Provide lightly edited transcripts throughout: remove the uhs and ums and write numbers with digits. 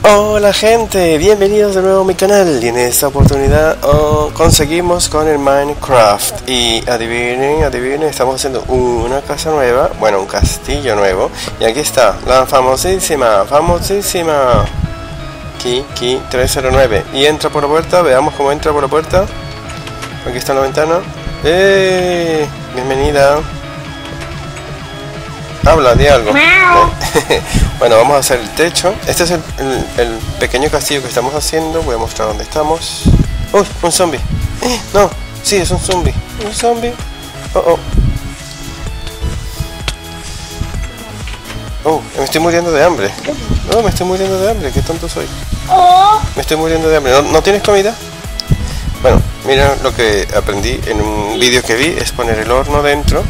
Hola gente, bienvenidos de nuevo a mi canal. Y en esta oportunidad conseguimos con el Minecraft. Y adivinen, estamos haciendo una casa nueva, bueno, un castillo nuevo. Y aquí está, la famosísima Kiki 309. Y entra por la puerta, veamos cómo entra por la puerta. Aquí está la ventana. Bienvenida. Habla, di algo. Bueno, vamos a hacer el techo. Este es el pequeño castillo que estamos haciendo. Voy a mostrar dónde estamos. ¡Uy! Un zombie. No, sí, es un zombie. Un zombie. Me estoy muriendo de hambre. No, me estoy muriendo de hambre. Qué tonto soy. Me estoy muriendo de hambre. ¿No tienes comida? Bueno, mira lo que aprendí en un vídeo que vi. Es poner el horno dentro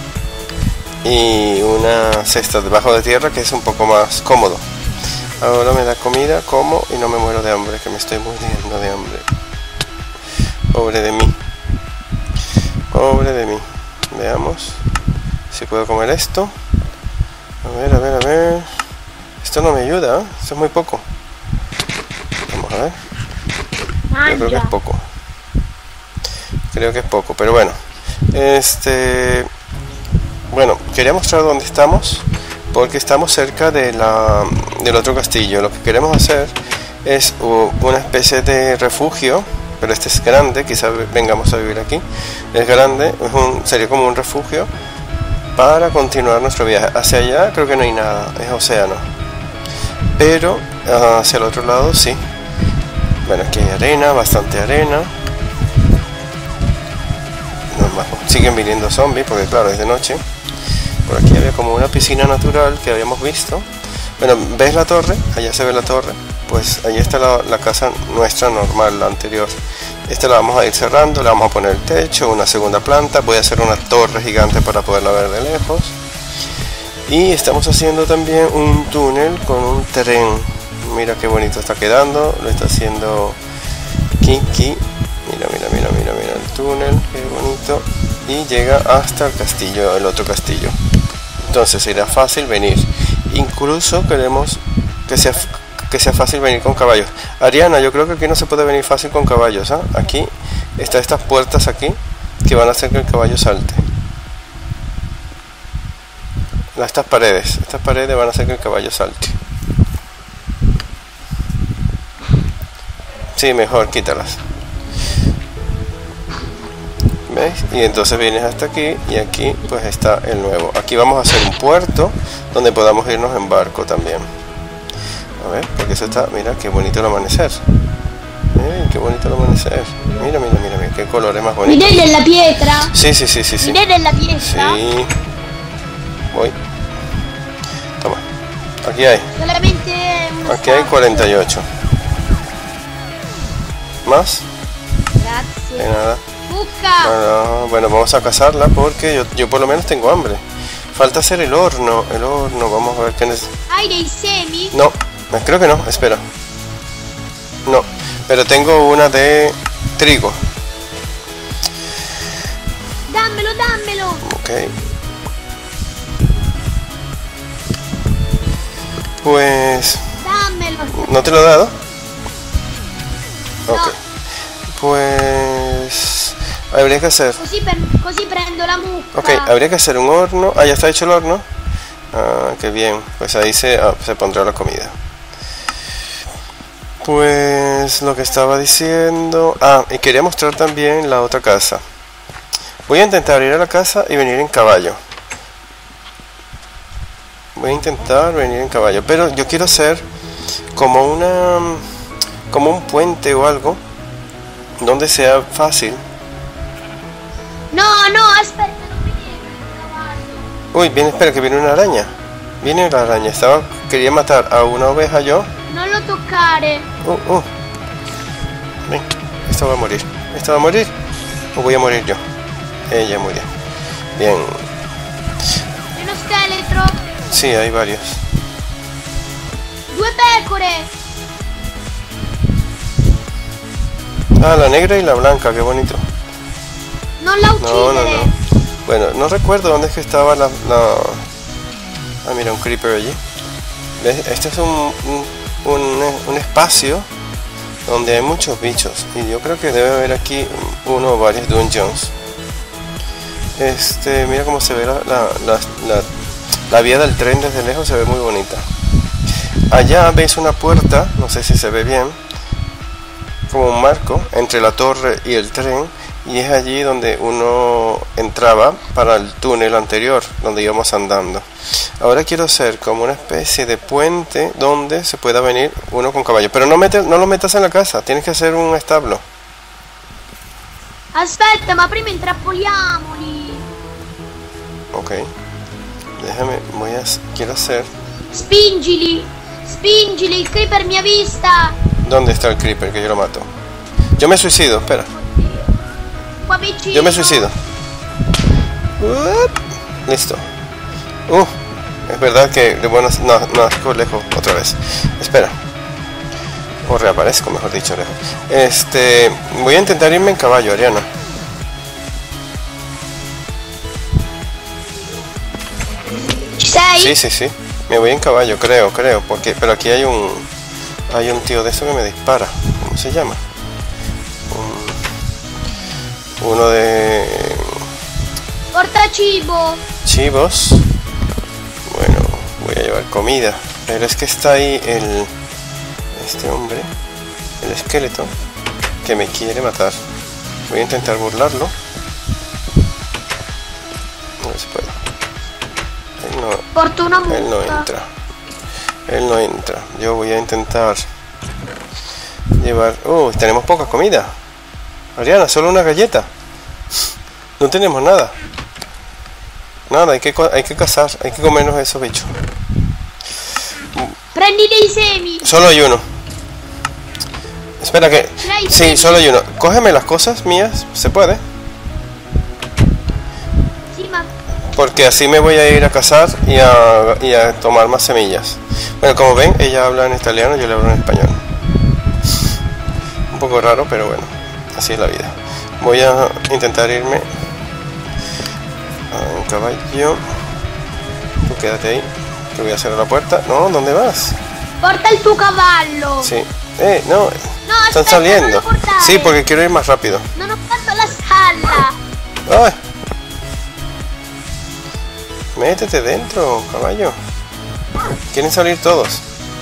y una cesta debajo de tierra, que es un poco más cómodo. Ahora me da comida, como y no me muero de hambre, que me estoy muriendo de hambre. Pobre de mí. Pobre de mí. Veamos si puedo comer esto. A ver. Esto no me ayuda, ¿eh? Esto es muy poco. Vamos a ver. Yo creo que es poco. Creo que es poco, pero bueno. Bueno, quería mostrar dónde estamos, porque estamos cerca de del otro castillo. Lo que queremos hacer es una especie de refugio, pero este es grande, quizás vengamos a vivir aquí. Es grande, sería como un refugio para continuar nuestro viaje. Hacia allá creo que no hay nada, es océano. Pero hacia el otro lado sí. Bueno, aquí hay arena, bastante arena. Siguen viniendo zombies, porque claro, es de noche. Por aquí había como una piscina natural que habíamos visto. Bueno, ¿ves la torre? Allá se ve la torre. Pues ahí está la casa nuestra normal, la anterior. Esta la vamos a ir cerrando, le vamos a poner el techo, una segunda planta. Voy a hacer una torre gigante para poderla ver de lejos. Y estamos haciendo también un túnel con un tren. Mira qué bonito está quedando. Lo está haciendo Kiki. Mira el túnel, qué bonito. Y llega hasta el castillo, el otro castillo. Entonces será fácil venir. Incluso queremos que sea fácil venir con caballos. Ariana, yo creo que aquí no se puede venir fácil con caballos, ¿eh? Aquí están estas puertas aquí que van a hacer que el caballo salte. Estas paredes van a hacer que el caballo salte. Sí, mejor quítalas. ¿Veis? Y entonces vienes hasta aquí, y aquí pues está el nuevo. Aquí vamos a hacer un puerto donde podamos irnos en barco también. A ver, porque eso está, mira qué bonito el amanecer. Qué bonito el amanecer. Mira, qué colores más bonitos. Miren en la piedra. Sí. Miren en la piedra. Sí. Voy. Toma. Aquí hay. Solamente Aquí hay 48. ¿Más? Gracias. De nada. Busca. Bueno, vamos a cazarla porque yo por lo menos tengo hambre. Falta hacer el horno. Vamos a ver qué necesito. Aire y semi. No, creo que no, espera. No, pero tengo una de trigo. Dámelo. Ok. Pues... Dámelo. ¿No te lo he dado? No. Ok. Pues... habría que hacer... Così prendo la mucca. Ok, habría que hacer un horno. Ah, ya está hecho el horno. Ah, qué bien. Pues ahí se pondrá la comida. Pues lo que estaba diciendo... y quería mostrar también la otra casa. Voy a intentar ir a la casa y venir en caballo. Pero yo quiero hacer como un puente o algo donde sea fácil. No, espera, non mi viene il cavallo. Uy, espera, que viene una araña. Viene la araña. Quería matar a una oveja yo. Non lo toccare. Ven, esta va a morir. ¿O voy a morir yo? Ella murió. Bien. È uno scheletro. Sí, hay varios. 2 pecore. La negra y la blanca, qué bonito. Non la uccidere. No. Bueno, no recuerdo dónde es que estaba la... Ah, mira, un creeper allí. ¿Ves? Este es un espacio donde hay muchos bichos. Y yo creo que debe haber aquí uno o varios dungeons. Mira cómo se ve la vía del tren desde lejos, se ve muy bonita. Allá veis una puerta, no sé si se ve bien, como un marco entre la torre y el tren, y es allí donde uno entraba para el túnel anterior, donde íbamos andando. Ahora quiero hacer como una especie de puente donde se pueda venir uno con caballo, pero no lo metas en la casa, tienes que hacer un establo. Aspetta, ma prima intrappoliamoli. Ok, déjame, quiero hacer... Spingili, spingili, il creeper mi ha vista. ¿Dónde está el creeper que yo lo mato? Yo me suicido, espera. Qua vicino. Yo me suicido. Listo. Es verdad que de buenas... No, lejos otra vez. Espera. O reaparezco, mejor dicho, lejos. Voy a intentar irme en caballo, Ariana. Ci sei? Sí. Me voy en caballo, creo. Pero aquí hay un tío de eso que me dispara. ¿Cómo se llama? Uno de... Porta cibo. Chivos. Bueno, voy a llevar comida. Pero es que está ahí este hombre, el esqueleto, que me quiere matar. Voy a intentar burlarlo. A ver si puedo. Porto una multa. Él no entra. Yo voy a intentar llevar... tenemos poca comida. Ariana, solo una galleta. No tenemos nada. Nada, hay que cazar. Hay que comernos esos bichos. Prendi dei semi. Solo hay uno. Espera que... Sí, solo hay uno. Cógeme las cosas mías. ¿Se puede? Sí, ma... Porque así me voy a ir a cazar y a tomar más semillas. Bueno, como ven, ella habla en italiano, yo le hablo en español. Un poco raro, pero bueno, así es la vida. Voy a intentar irme en caballo. Tú quédate ahí, que voy a cerrar la puerta. No, ¿dónde vas? Porta il tuo cavallo. Sí. No, están aspetta, saliendo. non lo portare. Sí, porque quiero ir más rápido. Non ho fatto la stalla. ¡Ay! Métete dentro, caballo. Quieren salir todos.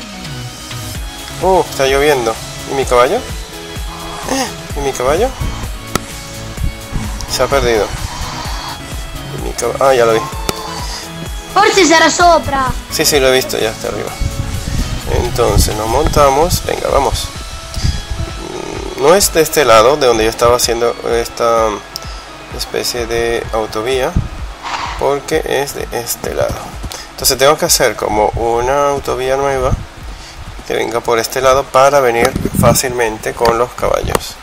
Está lloviendo. ¿Y mi caballo? ¿Y mi caballo? Se ha perdido. ¿Y mi caballo? Ya lo vi. Forse sarà sopra. Sí, lo he visto, ya está arriba. Entonces nos montamos. Venga, vamos. No es de este lado, de donde yo estaba haciendo esta especie de autovía, porque es de este lado. Entonces tengo que hacer como una autovía nueva que venga por este lado para venir fácilmente con los caballos,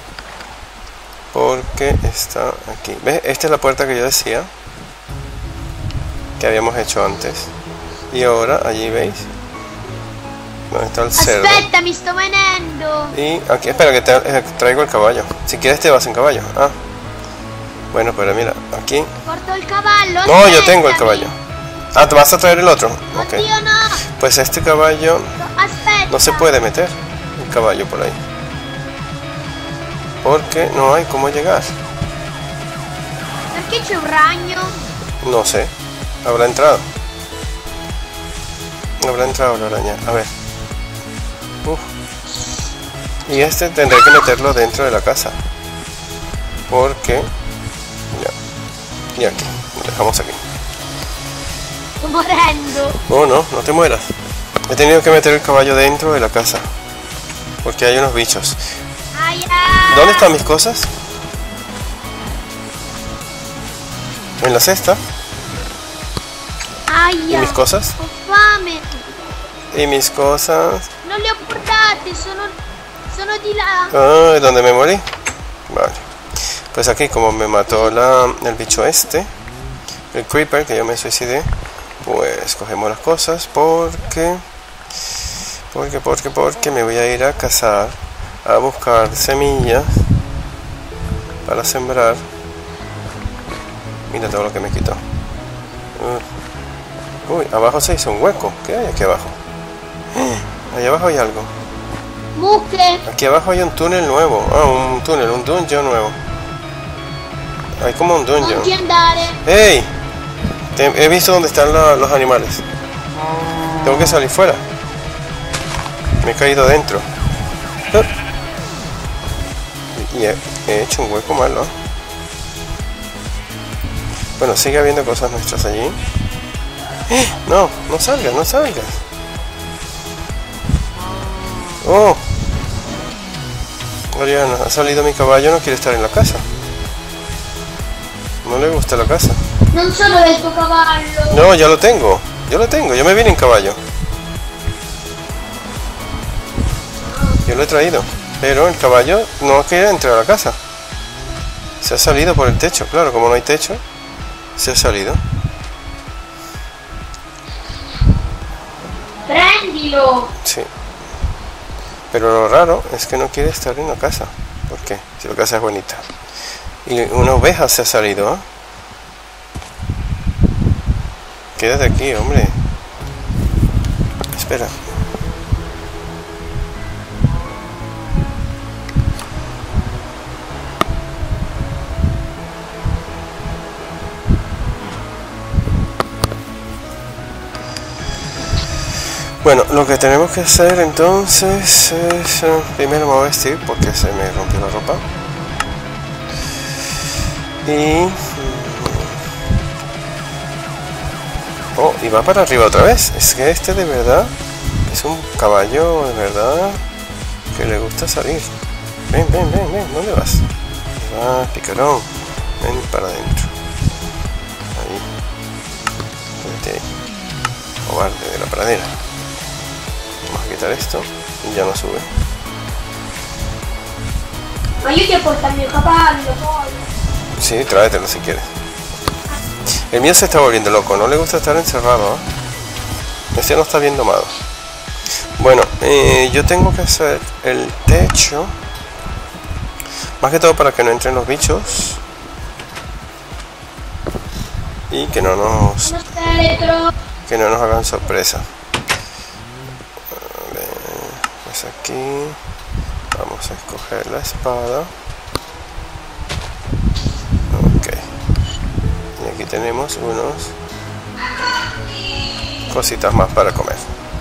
porque está aquí. ¿Ves? Esta es la puerta que yo decía que habíamos hecho antes, y ahora allí veis donde está el cerdo. Aspetta, mi sto venendo. Y aquí, espera que te traigo el caballo. Si quieres te vas en caballo. Bueno, pero mira, aquí. Porto il cavallo. No, yo aspettami. tengo el caballo. ¿Te vas a traer el otro? Ok. Oddio, no. Pues este caballo Aspetta. no se puede meter el caballo por ahí, porque no hay cómo llegar. Perché c'è un ragno? No sé. Habrá entrado la araña. A ver. Y este tendré que meterlo dentro de la casa, porque y aquí lo dejamos aquí. Sto morendo. No te mueras. He tenido que meter el caballo dentro de la casa porque hay unos bichos. Aia. ¿Dónde están mis cosas? En la cesta. Aia. ¿Y mis cosas? Ho fame. ¿Y mis cosas? Non le ho portate, sono di là. ¿Dónde me morí? Vale. Pues aquí, como me mató el bicho el creeper, que yo me suicidé, pues cogemos las cosas porque me voy a ir a cazar, a buscar semillas para sembrar. Mira todo lo que me quitó. Uy, abajo se hizo un hueco. ¿Qué hay aquí abajo? allá abajo hay algo. Mucche. Aquí abajo hay un túnel nuevo. Ah, un túnel, un dungeon nuevo. Hay como un dungeon. Non ti andare. ¡Ey! He visto dónde están los animales. Tengo que salir fuera. Me he caído dentro. Y he hecho un hueco malo. Bueno, sigue habiendo cosas nuestras allí. No, no salgas, no salgas. Oh. Oriana, ha salido mi caballo, no quiere estar en la casa. No le gusta la casa. Non sono del tuo cavallo. No, ya lo tengo. Yo me vine en caballo. Yo lo he traído. Pero el caballo no quiere entrar a la casa. Se ha salido por el techo. Claro, como no hay techo, se ha salido. Prendilo. Sí. Pero lo raro es que no quiere estar en la casa. ¿Por qué? Si la casa es bonita. Y una oveja se ha salido, ¿eh? Quédate aquí, hombre. Espera. Bueno, lo que tenemos que hacer entonces es... primero me voy a vestir porque se me rompió la ropa. Y... oh, y va para arriba otra vez. Es que este de verdad es un caballo de verdad que le gusta salir. Ven, ven, ven, ven. ¿Dónde vas? Ahí va, picarón. Ven para adentro. Ahí. Vete ahí. Cobarde de la pradera. Vamos a quitar esto y ya no sube. Ma io ti porto il mio cavallo, poi. Sí, tráetelo si quieres. El mío se está volviendo loco, no le gusta estar encerrado, ¿eh? Este no está bien domado. Bueno, yo tengo que hacer el techo. Más que todo para que no entren los bichos. Y que no nos hagan sorpresa. A ver, pues aquí vamos a escoger la espada. Ok. Y aquí tenemos unos cositas más para comer.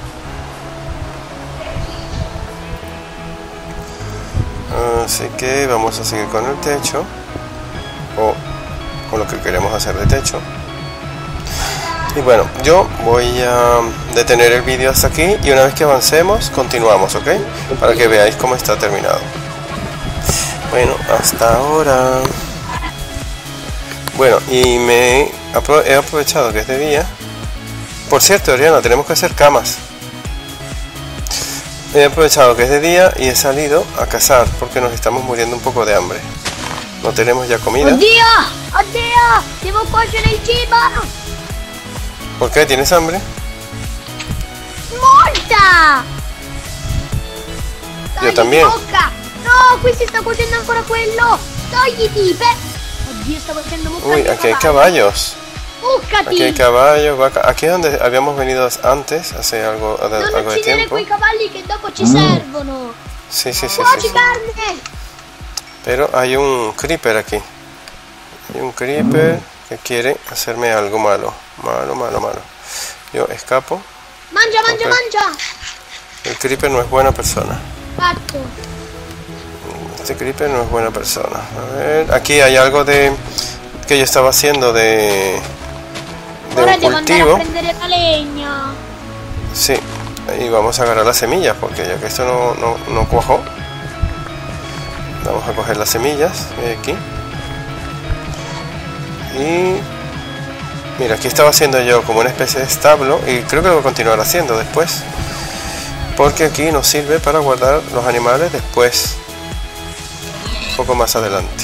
Así que vamos a seguir con el techo o con lo que queremos hacer de techo. Y bueno, yo voy a detener el vídeo hasta aquí y una vez que avancemos continuamos, ¿ok? Para que veáis cómo está terminado. Bueno, hasta ahora. Bueno, y he aprovechado que es de día. Por cierto, Oriana, tenemos que hacer camas. He aprovechado que es de día y he salido a cazar porque nos estamos muriendo un poco de hambre. No tenemos ya comida. Oddio! Oddio! Devo cuocere il cibo! ¿Por qué? ¿Tienes hambre? Molta! Yo también. Bocca. No, qui si sta cuocendo ancora quello! Togliti! Oddio, sta cuocendo mucca. Uy, aquí hay caballos. Buccati! Aquí hay caballos, vaca. Aquí es donde habíamos venido antes, hace algo Non de uccidere tiempo. quei cavalli che dopo ci servono! Sí, sí, sí, sí, Cuoci sí. carne! Pero hay un creeper aquí. Hay un creeper que quiere hacerme algo malo. Malo, malo, malo. Yo escapo. Mangia, mangia, Ok. mangia! El creeper no es buena persona. Fatto! Este creeper no es buena persona. A ver, aquí hay algo de que yo estaba haciendo de Ora un devo andare a cultivo. prendere la legna. Sí, y vamos a agarrar las semillas porque ya que esto no cuajó, vamos a coger las semillas aquí. Y mira, aquí estaba haciendo yo como una especie de establo y creo que lo voy a continuar haciendo después porque aquí nos sirve para guardar los animales después, un poco más adelante.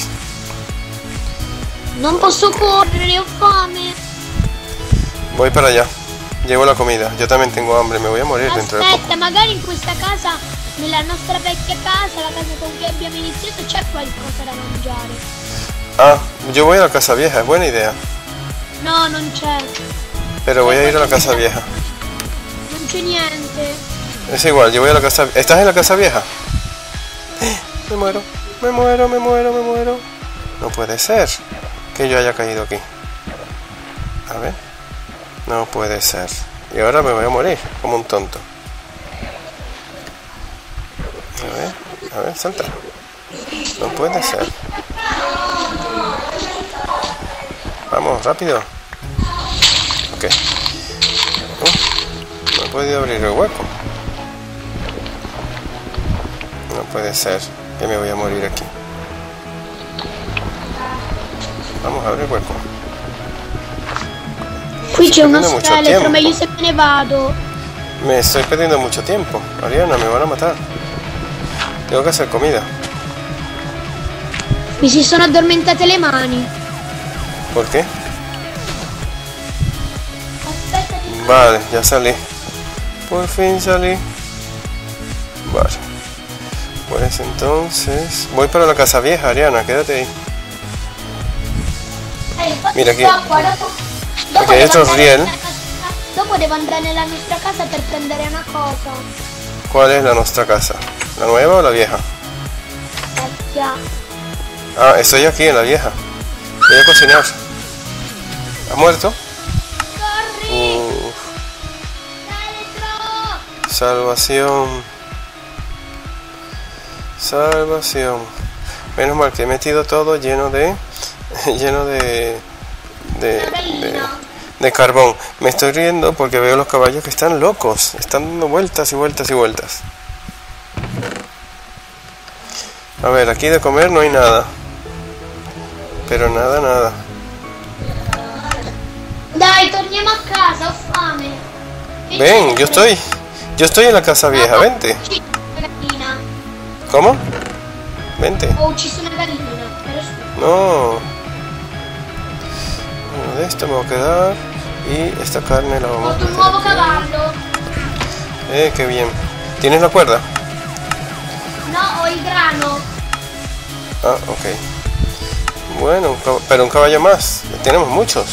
Non posso correre, ho fame. Voy para allá, llevo la comida, yo también tengo hambre, me voy a morir dentro de poco. Aspetta, magari in questa casa, nella nostra vecchia casa, la casa con cui abbiamo iniziato, c'è qualcosa da mangiare. Ah, yo voy a la casa vieja, es buena idea, No, non c'è. pero voy a ir a la casa vieja. Non c'è niente. Es igual, yo voy a la casa... ¿Estás en la casa vieja? Me muero, me muero, me muero, me muero. No puede ser que yo haya caído aquí. A ver. No puede ser. Y ahora me voy a morir como un tonto. A ver, salta. No puede ser. Vamos, rápido. Ok. No he podido abrir el hueco. No puede ser que me voy a morir aquí. Vamos, abre el hueco. Qui c'è uno scheletro, meglio se me ne vado. Me estoy perdiendo mucho tiempo. Ariana, me van a matar. Tengo que hacer comida. Mi si sono addormentate le mani. ¿Por qué? Vale, ya salí. Por fin salí. Vale. Pues entonces... Voy para la casa vieja, Ariana, quédate ahí. Mira aquí. Aquí hay otro riel. Dopo devo andare nella nostra casa per prendere una cosa. ¿Cuál es la nuestra casa? ¿La nueva o la vieja? Ya. Ah, estoy aquí en la vieja. Voy a cocinar. ¿Has muerto? Corri! Salvación. Salvación. Menos mal que he metido todo lleno de carbón. Me estoy riendo porque veo los caballos que están locos. Están dando vueltas y vueltas y vueltas. A ver, aquí de comer no hay nada. Pero nada, nada. Dai, torniamo a casa, ho fame. Ven, yo estoy en la casa vieja, vente. ¿Cómo? Vente. Ho ucciso una gallina. No. Bueno, de esto me voy a quedar. Y esta carne la vamos a meter un nuovo aquí. cavallo. Qué bien. ¿Tienes la cuerda? No, ho il grano. Ah, ok. Bueno, pero un caballo más. Tenemos muchos.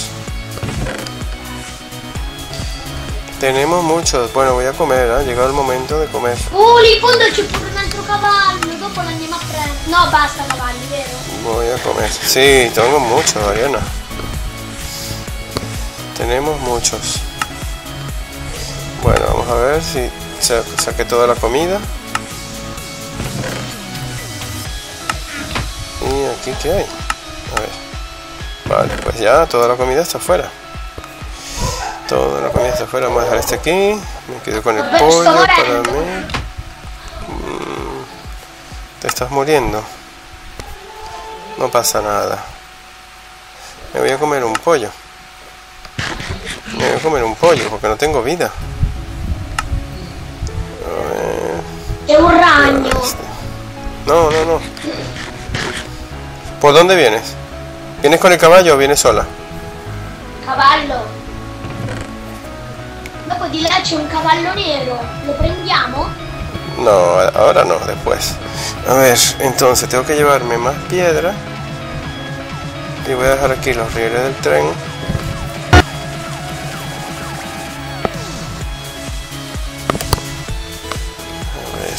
Tenemos muchos. Bueno, voy a comer, ¿eh? Ha llegado el momento de comer. Lì in fondo c'è pure un altro cavallo. Dopo lo andiamo a prendere. No, basta cavalli, vero? Voy a comer. Sí, tengo muchos, Ariana. Tenemos muchos. Bueno, vamos a ver si saqué toda la comida. ¿Y aquí qué hay? A ver. Vale, pues ya toda la comida está afuera. Toda la comida está afuera. Vamos a dejar este aquí. Me quedo con el pollo para mí. Te estás muriendo. No pasa nada. Me voy a comer un pollo. Me voy a comer un pollo porque no tengo vida. A ver. È un ragno. No, no, no. ¿Por dónde vienes? ¿Vienes con el caballo o vienes sola? Cavallo. Dopo di là c'è un cavallo nero. Lo prendiamo? No, ahora no, después. A ver, entonces tengo que llevarme más piedra. Y voy a dejar aquí los rieles del tren. A ver.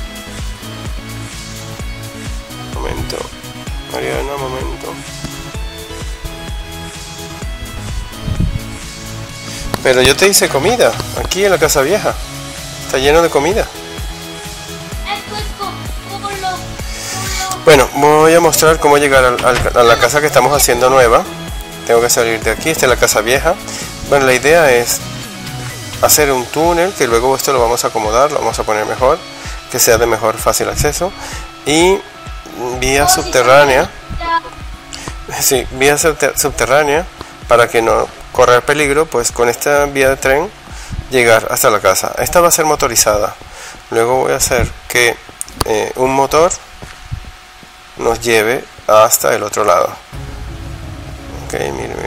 Momento. Mariana, momento. Pero yo te hice comida. Aquí en la casa vieja. Está lleno de comida. Bueno, voy a mostrar cómo llegar a la casa que estamos haciendo nueva. Tengo que salir de aquí, esta es la casa vieja. Bueno, la idea es hacer un túnel, que luego esto lo vamos a acomodar, lo vamos a poner mejor, que sea de mejor fácil acceso. Y vía subterránea. Sí, vía subterránea, para que no corra peligro, pues con esta vía de tren llegar hasta la casa. Esta va a ser motorizada. Luego voy a hacer que un motor nos lleve hasta el otro lado. Ok, miren.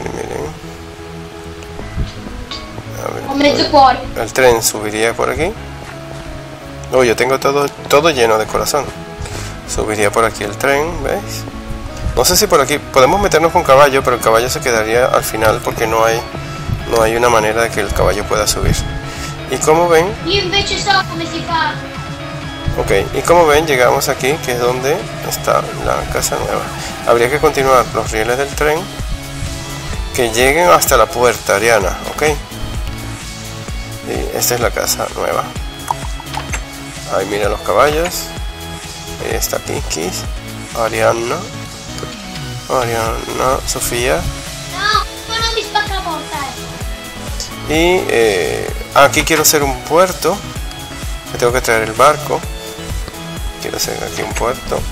A ver, el tren subiría por aquí. Oh, yo tengo todo lleno de corazón. Subiría por aquí el tren, ¿veis? No sé si por aquí podemos meternos con caballo, pero el caballo se quedaría al final porque no hay una manera de que el caballo pueda subir. Y como ven, Io invece so come si fa. ok, y como ven, llegamos aquí, que es donde está la casa nueva. Habría que continuar los rieles del tren que lleguen hasta la puerta, Ariana, ok. Y esta es la casa nueva. Ahí mira los caballos. Ahí está Kikis, Ariana, Sofía. No, non mi spacca la porta, Y aquí quiero hacer un puerto. Me tengo que traer el barco. Quiero hacer aquí un puerto.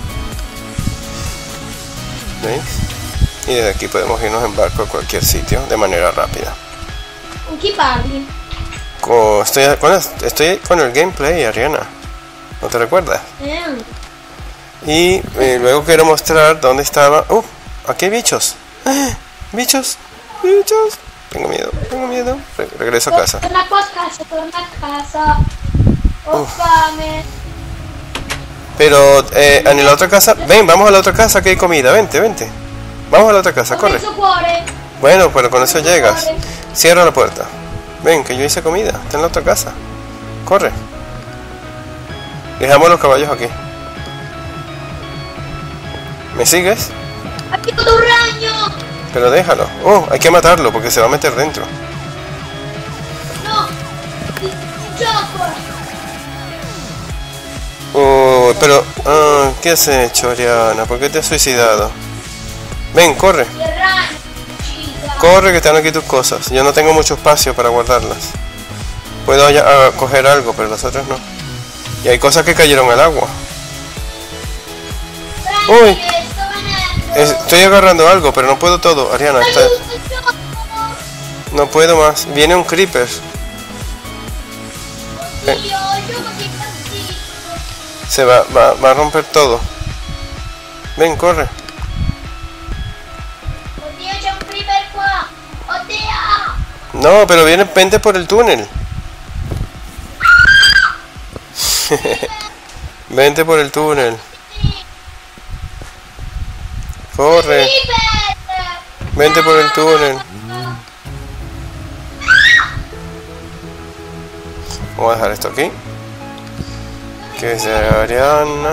¿Veis? Y desde aquí podemos irnos en barco a cualquier sitio de manera rápida. Con chi parli? Estoy con el gameplay, Ariana. ¿No te recuerdas? Y luego quiero mostrar dónde estaba. Aquí hay bichos. Bichos. Tengo miedo. Regreso a casa. Torna a casa. Ho fame. Pero en la otra casa. Ven, vamos a la otra casa que hay comida. Vente. Vamos a la otra casa, Ho corre. messo cuore. Bueno, pero con eso llegas. Cierra la puerta. Ven, que yo hice comida. Está en la otra casa. Corre. Dejamos los caballos aquí. ¿Me sigues? Abbiamo un ragno. Pero déjalo. Hay que matarlo porque se va a meter dentro. No. Il gioco. Pero... ¿qué has hecho, Ariana? ¿Por qué te has suicidado? Ven, corre. Il ragno. Uccisa. Corre, que están aquí tus cosas. Yo no tengo mucho espacio para guardarlas. Puedo coger algo, pero las otras no. Y hay cosas que cayeron al agua. Uy. Sto venendo. Estoy agarrando algo, pero no puedo todo. Ariana, Aiuto, gioco. no puedo más. Viene un creeper. Oddio, il gioco si è impazzito. Se va a romper todo. Ven, corre. Oddio, c'è un creeper qua. Oddio. No, pero vente por el túnel. Vente por el túnel. Corre. Creeper. Vente por el túnel. Vamos a dejar esto aquí. Que sea Ariana.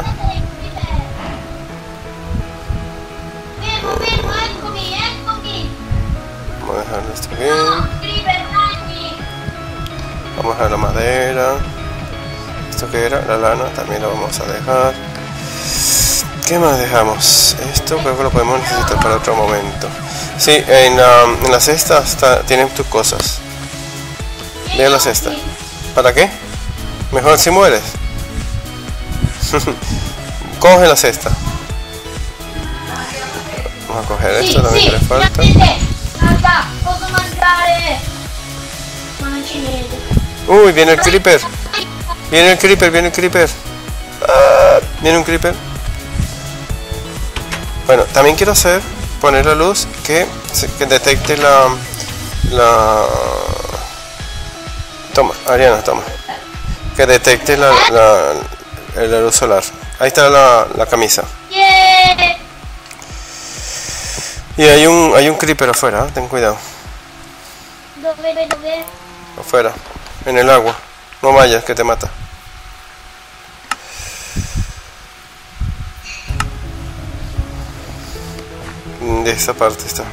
Eccomi. Vamos a dejarlo esto aquí. No, creeper, ragni. Vamos a dejar la madera. Esto que era, la lana, también lo vamos a dejar. ¿Qué más dejamos? Esto creo que lo podemos necesitar para otro momento. Sí, en la cesta tienen tus cosas. Ve a la cesta. ¿Para qué? Mejor si mueres. Coge la cesta. Vamos a coger esto también que le falta. Guarda, posso mangiare. Ma non ci vedo. Uy, viene el creeper. Viene el creeper. Viene un creeper. Bueno, también quiero poner la luz que detecte la... Toma, Ariana, toma. Que detecte la luz solar. Ahí está la camisa. Yeah. Y hay un creeper afuera, ten cuidado. Dove? Afuera, en el agua. No vayas, que te mata. De esa parte está.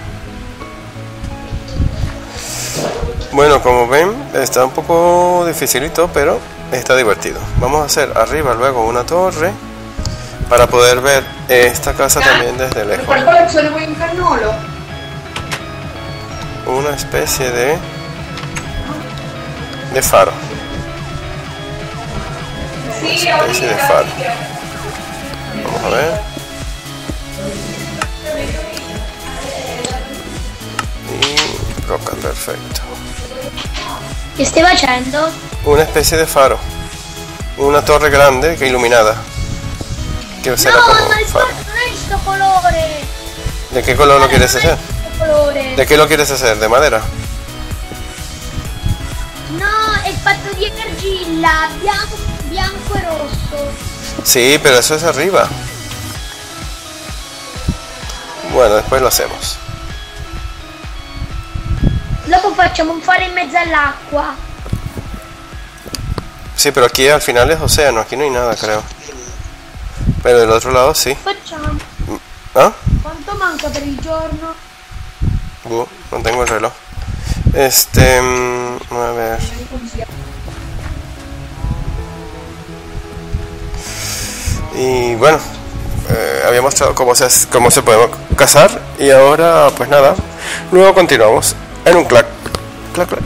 Bueno, como ven, está un poco dificilito, pero está divertido. Vamos a hacer arriba luego una torre para poder ver esta casa también desde lejos. ¿Quale collezione vuoi in cannolo? Una especie de faro. Sì, Una especie de faro. Vamos a ver. Y roca, perfecto. Che stai facendo? Una especie de faro. Una torre grande que iluminada. Que será No, como ma il faro. fatto non è di sto colore. ¿De qué color lo quieres hacer? Sto colore. ¿De qué lo quieres hacer? ¿De madera? No, è fatto di argilla, bianco e rosso. Sí, pero eso es arriba. Bueno, después lo hacemos. Dopo facciamo un faro in mezzo all'acqua. Sí, pero aquí al final es océano, aquí no hay nada, creo. Pero del otro lado sí. Facciamo. ¿Ah? Quanto manca per il giorno? No tengo el reloj. A ver. Y bueno, había mostrado cómo se puede cazar. Y ahora, pues nada. Luego continuamos en un clac. Clac, clac.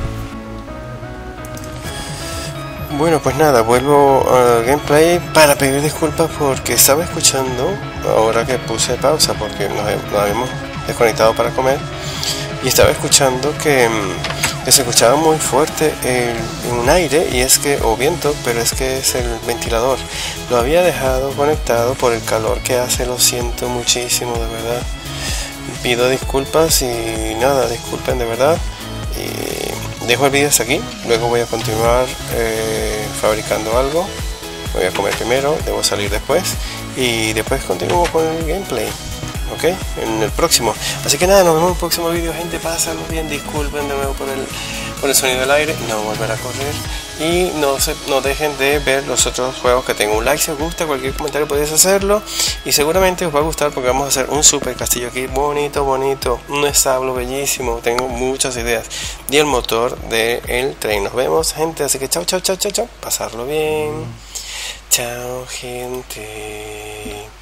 Bueno, pues nada, vuelvo al gameplay para pedir disculpas porque estaba escuchando, ahora que puse pausa porque nos habíamos desconectado para comer, y estaba escuchando que se escuchaba muy fuerte un aire, y es que, o viento, pero es que es el ventilador. Lo había dejado conectado por el calor que hace, lo siento muchísimo, de verdad. Pido disculpas y nada, disculpen de verdad. Y dejo el vídeo hasta aquí, luego voy a continuar fabricando algo. Voy a comer primero, debo salir después y después continúo con el gameplay, ok, en el próximo. Así que nada, nos vemos en el próximo vídeo, gente. Pásenlo bien, disculpen de nuevo por el sonido del aire, no volver a correr. Y no dejen de ver los otros juegos que tengo. Un like si os gusta, cualquier comentario podéis hacerlo. Y seguramente os va a gustar porque vamos a hacer un super castillo aquí, bonito, un establo bellísimo. Tengo muchas ideas. Y el motor del tren. Nos vemos, gente. Así que chao. Pasarlo bien. Chao, gente.